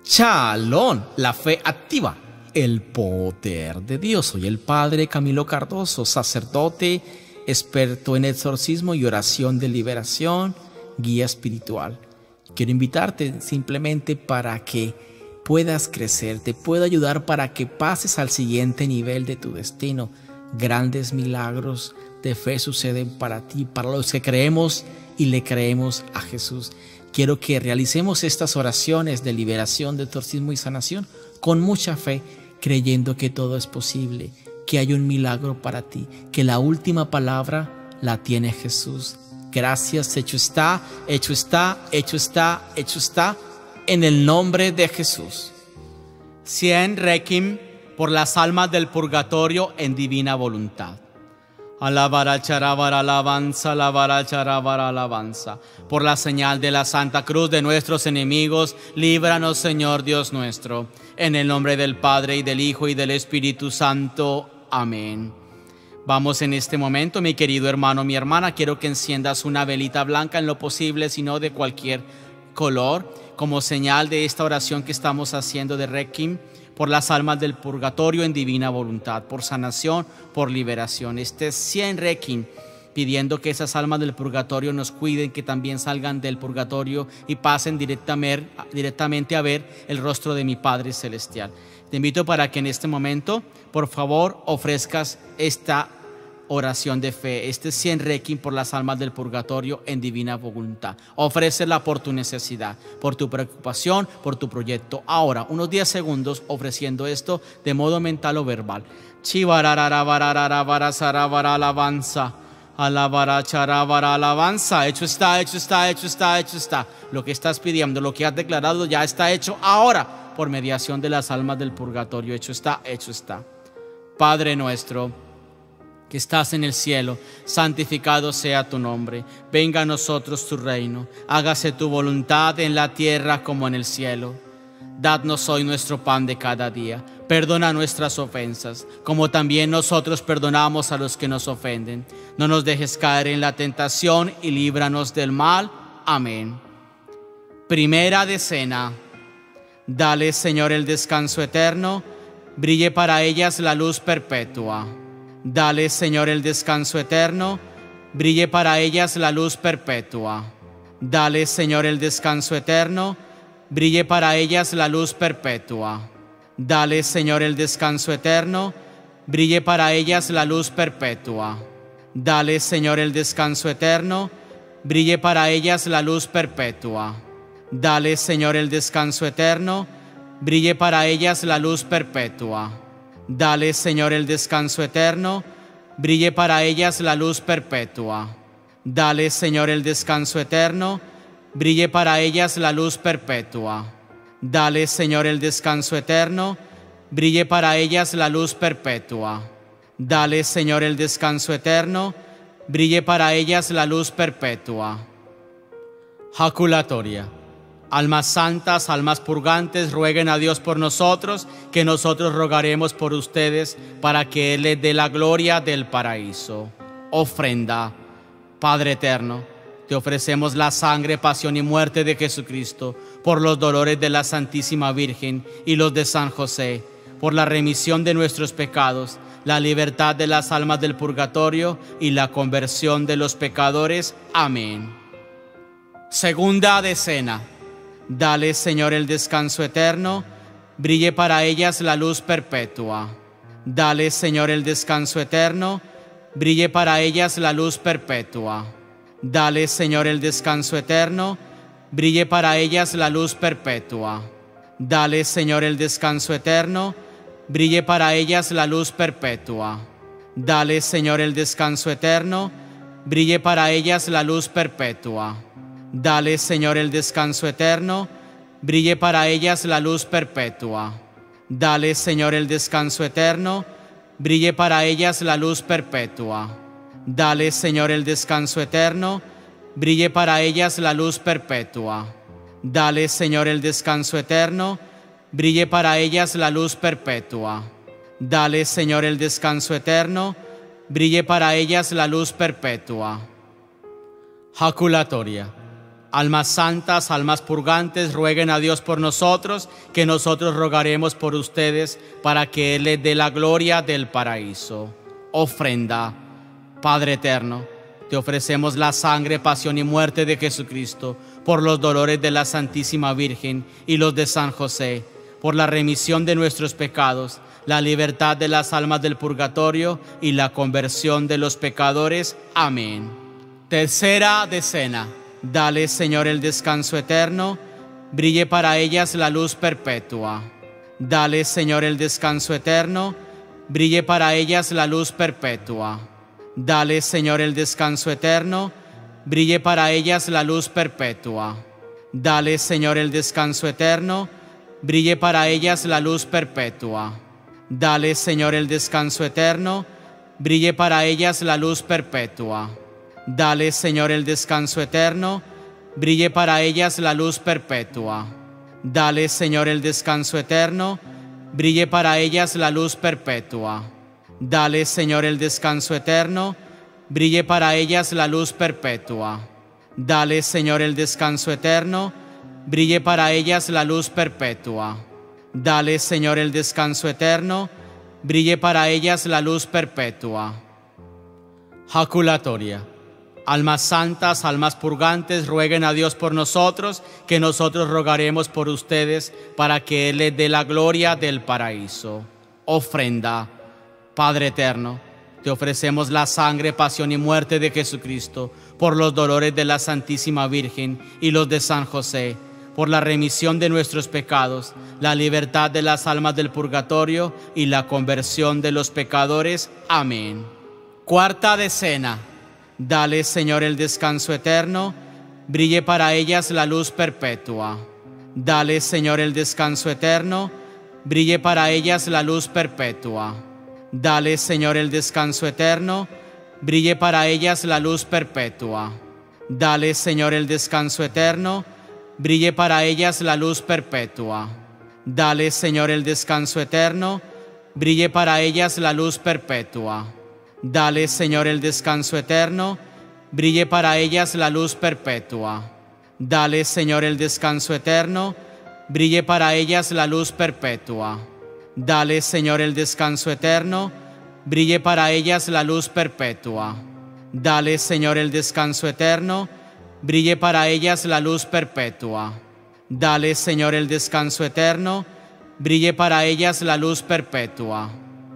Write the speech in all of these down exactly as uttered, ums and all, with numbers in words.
Shalom, la fe activa, el poder de Dios. Soy el Padre Camilo Cardoso, sacerdote, experto en exorcismo y oración de liberación, guía espiritual. Quiero invitarte simplemente para que puedas crecer, te puedo ayudar para que pases al siguiente nivel de tu destino. Grandes milagros de fe suceden para ti, para los que creemos y le creemos a Jesús. Quiero que realicemos estas oraciones de liberación, de exorcismo y sanación con mucha fe, creyendo que todo es posible, que hay un milagro para ti, que la última palabra la tiene Jesús. Gracias, hecho está, hecho está, hecho está, hecho está, en el nombre de Jesús. cien Requiem por las almas del purgatorio en divina voluntad. Alabara charabara alabanza, alabara charabara alabanza. Por la señal de la Santa Cruz de nuestros enemigos, líbranos, Señor Dios nuestro. En el nombre del Padre, y del Hijo, y del Espíritu Santo. Amén. Vamos en este momento, mi querido hermano, mi hermana, quiero que enciendas una velita blanca en lo posible, sino de cualquier color, como señal de esta oración que estamos haciendo de Requiem por las almas del purgatorio en divina voluntad, por sanación, por liberación. Este cien Requiem, pidiendo que esas almas del purgatorio nos cuiden, que también salgan del purgatorio y pasen directamente, directamente a ver el rostro de mi Padre Celestial. Te invito para que en este momento, por favor, ofrezcas esta oración de fe, este cien Requiem por las almas del purgatorio en divina voluntad. Ofrécela por tu necesidad, por tu preocupación, por tu proyecto. Ahora, unos diez segundos ofreciendo esto de modo mental o verbal. Chivarararabarararabarasarabara alabanza. Alabara charabara alabanza. Hecho está, hecho está, hecho está, hecho está. Lo que estás pidiendo, lo que has declarado ya está hecho ahora por mediación de las almas del purgatorio. Hecho está, hecho está. Padre nuestro que estás en el cielo, santificado sea tu nombre. Venga a nosotros tu reino. Hágase tu voluntad en la tierra como en el cielo. Dadnos hoy nuestro pan de cada día. Perdona nuestras ofensas, como también nosotros perdonamos a los que nos ofenden. No nos dejes caer en la tentación y líbranos del mal. Amén. Primera decena. Dale, Señor, el descanso eterno. Brille para ellas la luz perpetua. Dale, Señor, el descanso eterno, brille para ellas la luz perpetua. Dale, Señor, el descanso eterno, brille para ellas la luz perpetua. Dale, Señor, el descanso eterno, brille para ellas la luz perpetua. Dale, Señor, el descanso eterno, brille para ellas la luz perpetua. Dale, Señor, el descanso eterno, brille para ellas la luz perpetua. Dale, Señor, el descanso eterno, brille para ellas la luz perpetua. Dale, Señor, el descanso eterno, brille para ellas la luz perpetua. Dale, Señor, el descanso eterno, brille para ellas la luz perpetua. Dale, Señor, el descanso eterno, brille para ellas la luz perpetua. Jaculatoria. Almas santas, almas purgantes, rueguen a Dios por nosotros, que nosotros rogaremos por ustedes para que Él les dé la gloria del paraíso. Ofrenda. Padre eterno, te ofrecemos la sangre, pasión y muerte de Jesucristo, por los dolores de la Santísima Virgen y los de San José, por la remisión de nuestros pecados, la libertad de las almas del purgatorio y la conversión de los pecadores. Amén. Segunda decena. Dale, Señor, el descanso eterno, brille para ellas la luz perpetua. Dale, Señor, el descanso eterno, brille para ellas la luz perpetua. Dale, Señor, el descanso eterno, brille para ellas la luz perpetua. Dale, Señor, el descanso eterno, brille para ellas la luz perpetua. Dale, Señor, el descanso eterno, brille para ellas la luz perpetua. Dale, Señor, el descanso eterno, brille para ellas la luz perpetua. Dale, Señor, el descanso eterno, brille para ellas la luz perpetua. Dale, Señor, el descanso eterno, brille para ellas la luz perpetua. Dale, Señor, el descanso eterno, brille para ellas la luz perpetua. Dale, Señor, el descanso eterno, brille para ellas la luz perpetua. Jaculatoria. Almas santas, almas purgantes, rueguen a Dios por nosotros, que nosotros rogaremos por ustedes para que Él les dé la gloria del paraíso. Ofrenda. Padre eterno, te ofrecemos la sangre, pasión y muerte de Jesucristo, por los dolores de la Santísima Virgen y los de San José, por la remisión de nuestros pecados, la libertad de las almas del purgatorio y la conversión de los pecadores. Amén. Tercera decena. Dale, Señor, el descanso eterno, brille para ellas la luz perpetua. Dale, Señor, el descanso eterno, brille para ellas la luz perpetua. Dale, Señor, el descanso eterno, brille para ellas la luz perpetua. Dale, Señor, el descanso eterno, brille para ellas la luz perpetua. Dale, Señor, el descanso eterno, brille para ellas la luz perpetua. Dale, Señor, el descanso eterno, brille para ellas la luz perpetua. Dale, Señor, el descanso eterno, brille para ellas la luz perpetua. Dale, Señor, el descanso eterno, brille para ellas la luz perpetua. Dale, Señor, el descanso eterno, brille para ellas la luz perpetua. Dale, Señor, el descanso eterno, brille para ellas la luz perpetua. Jaculatoria. Almas santas, almas purgantes, rueguen a Dios por nosotros, que nosotros rogaremos por ustedes para que Él les dé la gloria del paraíso. Ofrenda. Padre eterno, te ofrecemos la sangre, pasión y muerte de Jesucristo, por los dolores de la Santísima Virgen y los de San José, por la remisión de nuestros pecados, la libertad de las almas del purgatorio y la conversión de los pecadores. Amén. Cuarta decena. Dale, Señor, el descanso eterno, brille para ellas la luz perpetua. Dale, Señor, el descanso eterno, brille para ellas la luz perpetua. Dale, Señor, el descanso eterno, brille para ellas la luz perpetua. Dale, Señor, el descanso eterno, brille para ellas la luz perpetua. Dale, Señor, el descanso eterno, brille para ellas la luz perpetua. Dale, Señor, el descanso eterno, brille para ellas la luz perpetua. Dale, Señor, el descanso eterno, brille para ellas la luz perpetua. Dale, Señor, el descanso eterno, brille para ellas la luz perpetua. Dale, Señor, el descanso eterno, brille para ellas la luz perpetua. Dale, Señor, el descanso eterno, brille para ellas la luz perpetua.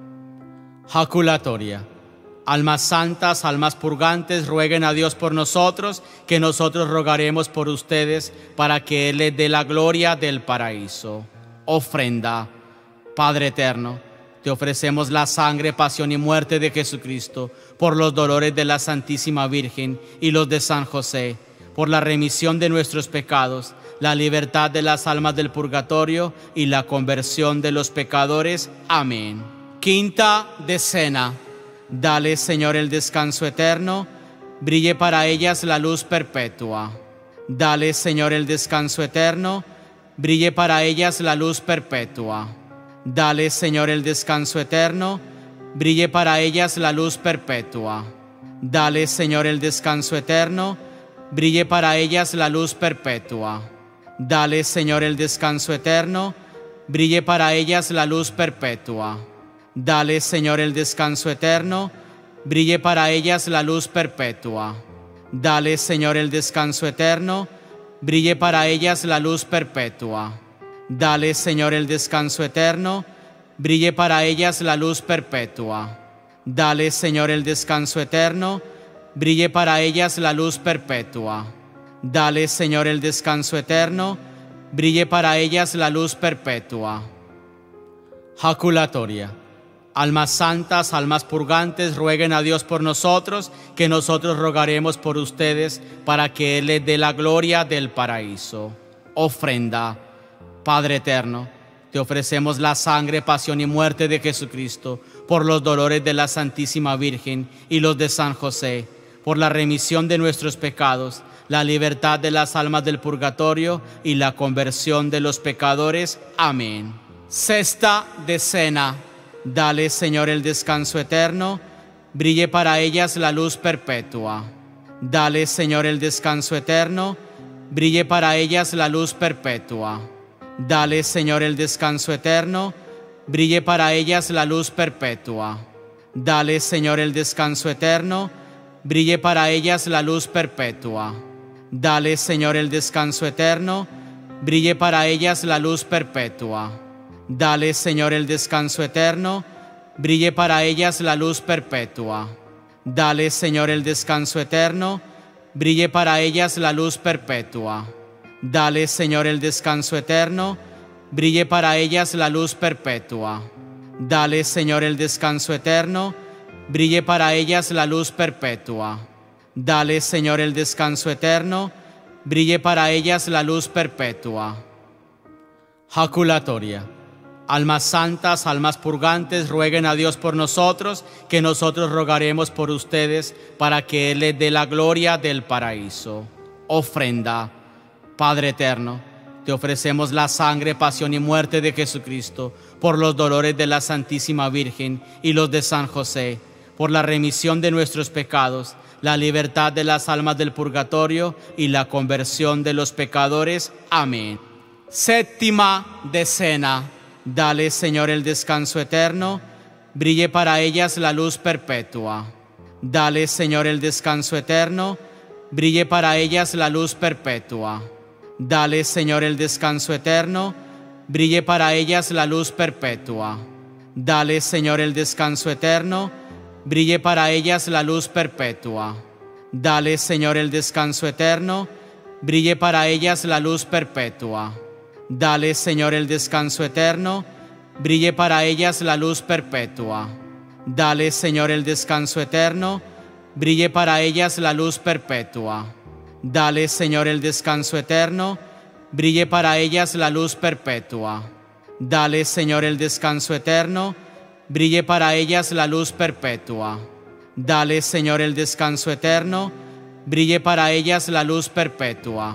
Jaculatoria. Almas santas, almas purgantes, rueguen a Dios por nosotros, que nosotros rogaremos por ustedes para que Él les dé la gloria del paraíso. Ofrenda. Padre eterno, te ofrecemos la sangre, pasión y muerte de Jesucristo, por los dolores de la Santísima Virgen y los de San José, por la remisión de nuestros pecados, la libertad de las almas del purgatorio y la conversión de los pecadores. Amén. Quinta decena. Dale, Señor, el descanso eterno, brille para ellas la luz perpetua. Dale, Señor, el descanso eterno, brille para ellas la luz perpetua. Dale, Señor, el descanso eterno, brille para ellas la luz perpetua. Dale, Señor, el descanso eterno, brille para ellas la luz perpetua. Dale, Señor, el descanso eterno, brille para ellas la luz perpetua. Dale, Señor, el descanso eterno, brille para ellas la luz perpetua. Dale, Señor, el descanso eterno, brille para ellas la luz perpetua. Dale, Señor, el descanso eterno, brille para ellas la luz perpetua. Dale, Señor, el descanso eterno, brille para ellas la luz perpetua. Dale, Señor, el descanso eterno, brille para ellas la luz perpetua. Jaculatoria. Almas santas, almas purgantes, rueguen a Dios por nosotros, que nosotros rogaremos por ustedes para que Él les dé la gloria del paraíso. Ofrenda. Padre eterno, te ofrecemos la sangre, pasión y muerte de Jesucristo, por los dolores de la Santísima Virgen y los de San José, por la remisión de nuestros pecados, la libertad de las almas del purgatorio y la conversión de los pecadores. Amén. Sexta decena. Dale, Señor, el descanso eterno, brille para ellas la luz perpetua. Dale, Señor, el descanso eterno, brille para ellas la luz perpetua. Dale, Señor, el descanso eterno, brille para ellas la luz perpetua. Dale, Señor, el descanso eterno, brille para ellas la luz perpetua. Dale, Señor, el descanso eterno, brille para ellas la luz perpetua. Dale, Señor, el descanso eterno, brille para ellas la luz perpetua. Dale, Señor, el descanso eterno, brille para ellas la luz perpetua. Dale, Señor, el descanso eterno, brille para ellas la luz perpetua. Dale, Señor, el descanso eterno, brille para ellas la luz perpetua. Dale, Señor, el descanso eterno, brille para ellas la luz perpetua. Jaculatoria. Almas santas, almas purgantes, rueguen a Dios por nosotros, que nosotros rogaremos por ustedes para que Él les dé la gloria del paraíso. Ofrenda. Padre eterno, te ofrecemos la sangre, pasión y muerte de Jesucristo, por los dolores de la Santísima Virgen y los de San José, por la remisión de nuestros pecados, la libertad de las almas del purgatorio y la conversión de los pecadores. Amén. Séptima decena. Dale, Señor, el descanso eterno, brille para ellas la luz perpetua. Dale, Señor, el descanso eterno, brille para ellas la luz perpetua. Dale, Señor, el descanso eterno, brille para ellas la luz perpetua. Dale, Señor, el descanso eterno, brille para ellas la luz perpetua. Dale, Señor, el descanso eterno, brille para ellas la luz perpetua. Dale, Señor, el descanso eterno, brille para ellas la luz perpetua. Dale, Señor, el descanso eterno, brille para ellas la luz perpetua. Dale, Señor, el descanso eterno, brille para ellas la luz perpetua. Dale, Señor, el descanso eterno, brille para ellas la luz perpetua. Dale, Señor, el descanso eterno, brille para ellas la luz perpetua.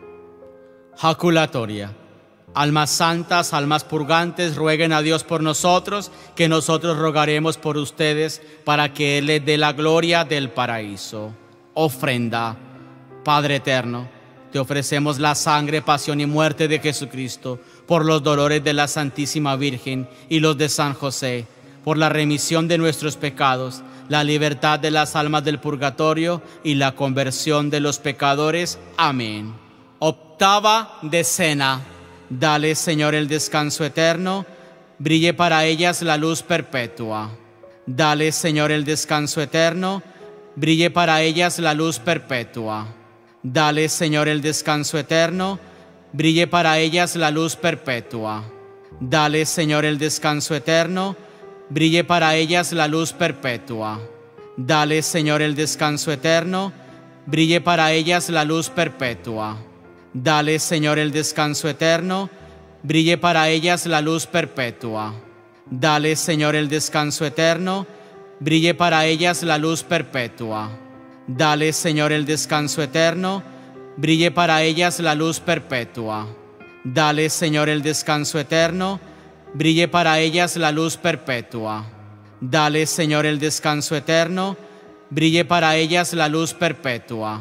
Jaculatoria. Almas santas, almas purgantes, rueguen a Dios por nosotros, que nosotros rogaremos por ustedes para que Él les dé la gloria del paraíso. Ofrenda. Padre eterno, te ofrecemos la sangre, pasión y muerte de Jesucristo, por los dolores de la Santísima Virgen y los de San José, por la remisión de nuestros pecados, la libertad de las almas del purgatorio y la conversión de los pecadores. Amén. Octava decena. Dale, Señor, el descanso eterno, brille para ellas la luz perpetua. Dale, Señor, el descanso eterno, brille para ellas la luz perpetua. Dale, Señor, el descanso eterno, brille para ellas la luz perpetua. Dale, Señor, el descanso eterno, brille para ellas la luz perpetua. Dale, Señor, el descanso eterno, brille para ellas la luz perpetua. Dale, Señor, el descanso eterno, brille para ellas la luz perpetua. Dale, Señor, el descanso eterno, brille para ellas la luz perpetua. Dale, Señor, el descanso eterno, brille para ellas la luz perpetua. Dale, Señor, el descanso eterno, brille para ellas la luz perpetua. Dale, Señor, el descanso eterno, brille para ellas la luz perpetua.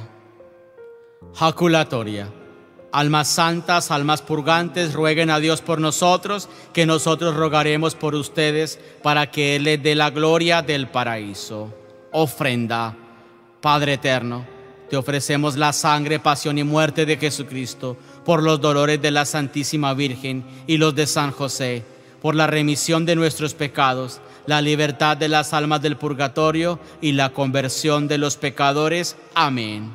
Jaculatoria. Almas santas, almas purgantes, rueguen a Dios por nosotros, que nosotros rogaremos por ustedes para que Él les dé la gloria del paraíso. Ofrenda. Padre eterno, te ofrecemos la sangre, pasión y muerte de Jesucristo, por los dolores de la Santísima Virgen y los de San José, por la remisión de nuestros pecados, la libertad de las almas del purgatorio y la conversión de los pecadores. Amén.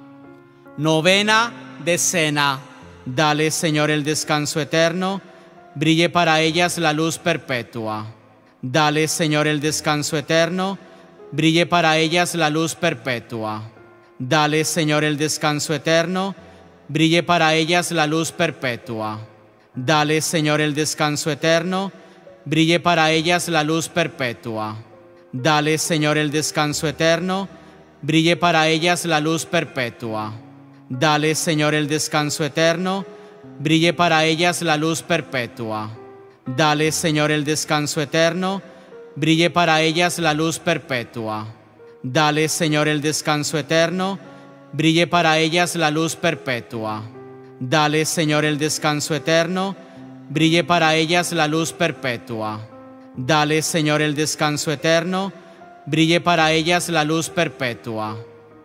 Novena decena. Dale, Señor, el descanso eterno, brille para ellas la luz perpetua. Dale, Señor, el descanso eterno, brille para ellas la luz perpetua. Dale, Señor, el descanso eterno, brille para ellas la luz perpetua. Dale, Señor, el descanso eterno, brille para ellas la luz perpetua. Dale, Señor, el descanso eterno, brille para ellas la luz perpetua. Dale, Señor, el descanso eterno, brille para ellas la luz perpetua. Dale, Señor, el descanso eterno, brille para ellas la luz perpetua. Dale, Señor, el descanso eterno, brille para ellas la luz perpetua. Dale, Señor, el descanso eterno, brille para ellas la luz perpetua. Dale, Señor, el descanso eterno, brille para ellas la luz perpetua.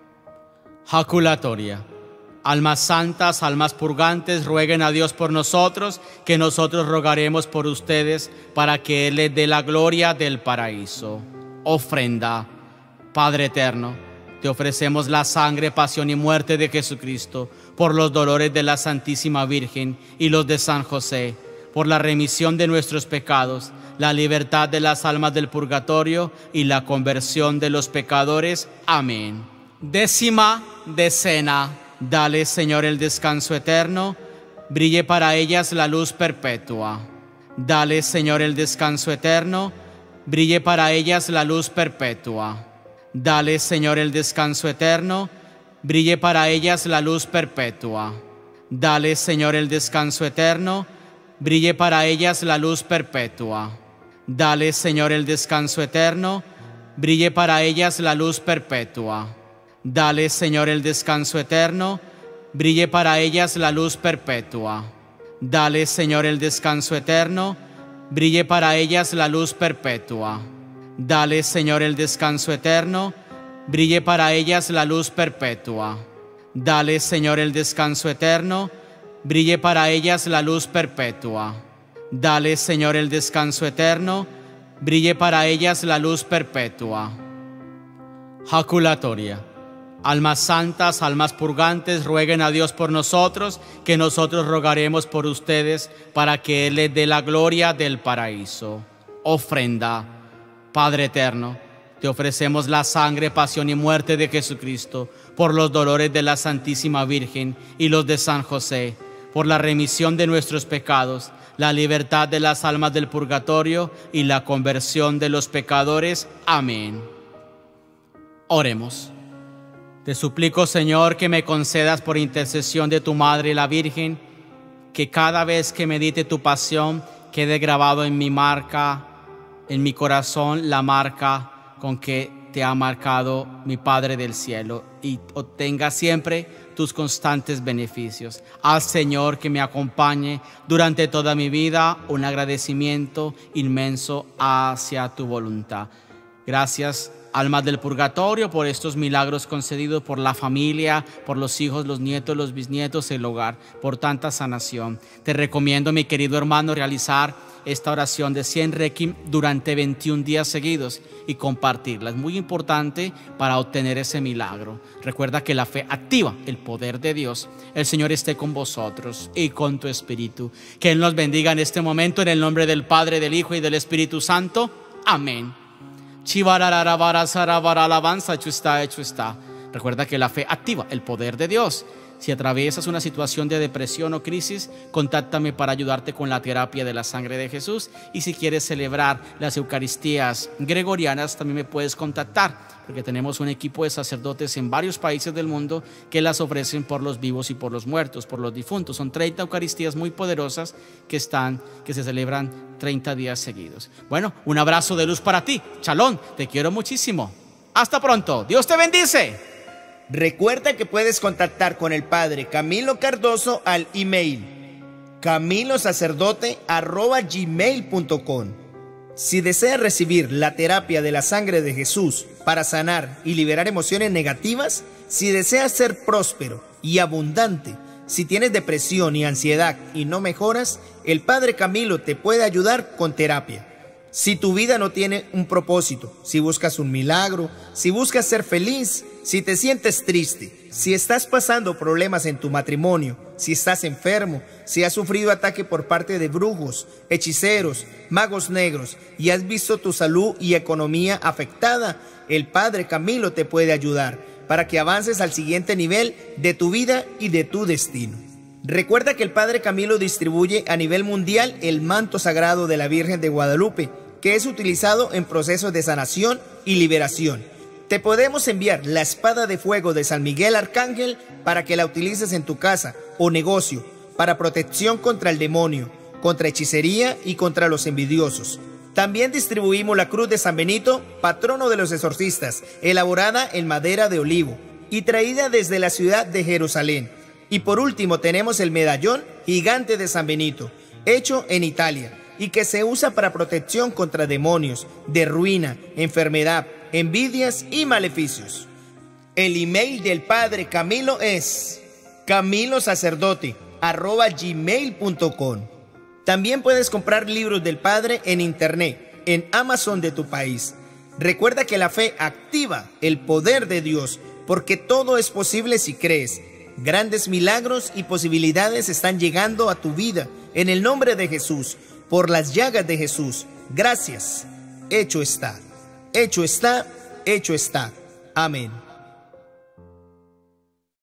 Jaculatoria. Almas santas, almas purgantes, rueguen a Dios por nosotros, que nosotros rogaremos por ustedes para que Él les dé la gloria del paraíso. Ofrenda. Padre eterno, te ofrecemos la sangre, pasión y muerte de Jesucristo, por los dolores de la Santísima Virgen y los de San José, por la remisión de nuestros pecados, la libertad de las almas del purgatorio y la conversión de los pecadores. Amén. Décima decena. Dale, Señor, el descanso eterno, brille para ellas la luz perpetua. Dale, Señor, el descanso eterno, brille para ellas la luz perpetua. Dale, Señor, el descanso eterno, brille para ellas la luz perpetua. Dale, Señor, el descanso eterno, brille para ellas la luz perpetua. Dale, Señor, el descanso eterno, brille para ellas la luz perpetua. Dale, Señor, el descanso eterno, brille para ellas la luz perpetua. Dale, Señor, el descanso eterno, brille para ellas la luz perpetua. Dale, Señor, el descanso eterno, brille para ellas la luz perpetua. Dale, Señor, el descanso eterno, brille para ellas la luz perpetua. Dale, Señor, el descanso eterno, brille para ellas la luz perpetua. Jaculatoria. Almas santas, almas purgantes, rueguen a Dios por nosotros, que nosotros rogaremos por ustedes para que Él les dé la gloria del paraíso. Ofrenda. Padre eterno, te ofrecemos la sangre, pasión y muerte de Jesucristo, por los dolores de la Santísima Virgen y los de San José, por la remisión de nuestros pecados, la libertad de las almas del purgatorio y la conversión de los pecadores. Amén. Oremos. Te suplico, Señor, que me concedas por intercesión de tu Madre la Virgen, que cada vez que medite tu pasión quede grabado en mi marca, en mi corazón, la marca con que te ha marcado mi Padre del cielo, y obtenga siempre tus constantes beneficios. Al Señor que me acompañe durante toda mi vida, un agradecimiento inmenso hacia tu voluntad. Gracias, almas del purgatorio, por estos milagros concedidos, por la familia, por los hijos, los nietos, los bisnietos, el hogar, por tanta sanación. Te recomiendo, mi querido hermano, realizar esta oración de cien requiem durante veintiún días seguidos y compartirla. Es muy importante para obtener ese milagro. Recuerda que la fe activa el poder de Dios. El Señor esté con vosotros y con tu espíritu. Que Él nos bendiga en este momento, en el nombre del Padre, del Hijo y del Espíritu Santo. Amén. Chivararabara, sarabara, alabanza, hecho está, hecho está. Recuerda que la fe activa el poder de Dios. Si atraviesas una situación de depresión o crisis, contáctame para ayudarte con la terapia de la sangre de Jesús. Y si quieres celebrar las Eucaristías gregorianas, también me puedes contactar, porque tenemos un equipo de sacerdotes en varios países del mundo que las ofrecen por los vivos y por los muertos, por los difuntos. Son treinta Eucaristías muy poderosas que están, que se celebran treinta días seguidos. Bueno, un abrazo de luz para ti. Shalom, te quiero muchísimo. Hasta pronto. Dios te bendice. Recuerda que puedes contactar con el Padre Camilo Cardoso al email camilosacerdote arroba gmail punto com. Si deseas recibir la terapia de la sangre de Jesús para sanar y liberar emociones negativas, si deseas ser próspero y abundante, si tienes depresión y ansiedad y no mejoras, el Padre Camilo te puede ayudar con terapia. Si tu vida no tiene un propósito, si buscas un milagro, si buscas ser feliz, si te sientes triste, si estás pasando problemas en tu matrimonio, si estás enfermo, si has sufrido ataque por parte de brujos, hechiceros, magos negros y has visto tu salud y economía afectada, el Padre Camilo te puede ayudar para que avances al siguiente nivel de tu vida y de tu destino. Recuerda que el Padre Camilo distribuye a nivel mundial el manto sagrado de la Virgen de Guadalupe, que es utilizado en procesos de sanación y liberación. Te podemos enviar la espada de fuego de San Miguel Arcángel para que la utilices en tu casa o negocio para protección contra el demonio, contra hechicería y contra los envidiosos. También distribuimos la cruz de San Benito, patrono de los exorcistas, elaborada en madera de olivo y traída desde la ciudad de Jerusalén. Y por último tenemos el medallón gigante de San Benito, hecho en Italia y que se usa para protección contra demonios, de ruina, enfermedad, envidias y maleficios. El email del Padre Camilo es camilosacerdote arroba gmail punto com. También puedes comprar libros del Padre en internet, en Amazon de tu país. Recuerda que la fe activa el poder de Dios, porque todo es posible si crees. Grandes milagros y posibilidades están llegando a tu vida en el nombre de Jesús, por las llagas de Jesús. Gracias. Hecho está. Hecho está. Hecho está. Amén.